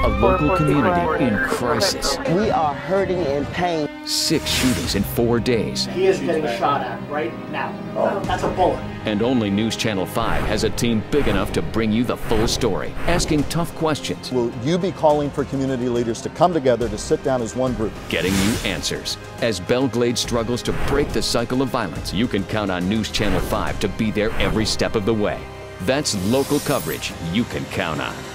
A local community in crisis. We are hurting and pain. 6 shootings in 4 days. He is getting shot at right now. That's a bullet. And only News Channel 5 has a team big enough to bring you the full story, asking tough questions. Will you be calling for community leaders to come together to sit down as one group? Getting you answers. As Belle Glade struggles to break the cycle of violence, you can count on News Channel 5 to be there every step of the way. That's local coverage you can count on.